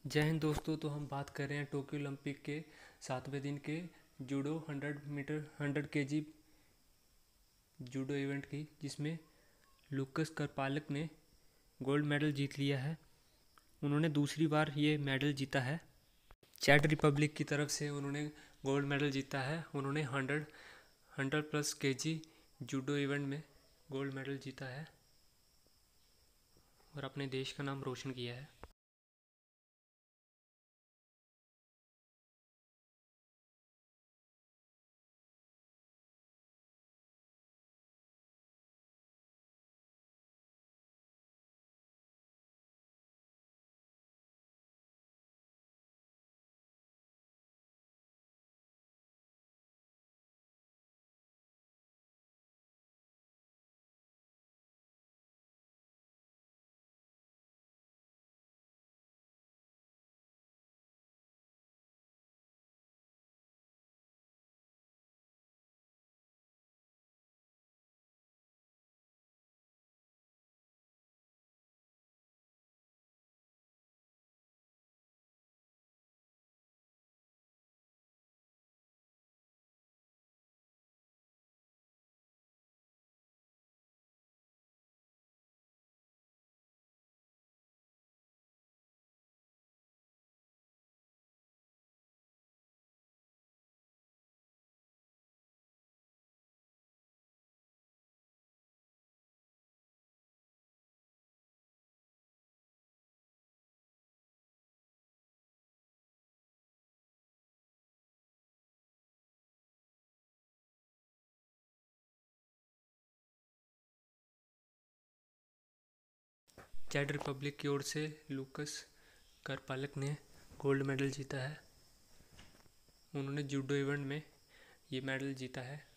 जय हिंद दोस्तों। तो हम बात कर रहे हैं टोक्यो ओलंपिक के 7वें दिन के जूडो 100 केजी जूडो इवेंट की, जिसमें लुकस करपालक ने गोल्ड मेडल जीत लिया है। उन्होंने दूसरी बार ये मेडल जीता है। चेक रिपब्लिक की तरफ से उन्होंने गोल्ड मेडल जीता है। उन्होंने 100+ केजी जूडो इवेंट में गोल्ड मेडल जीता है और अपने देश का नाम रोशन किया है। चेक रिपब्लिक की ओर से लुकस करपालक ने गोल्ड मेडल जीता है। उन्होंने जूडो इवेंट में ये मेडल जीता है।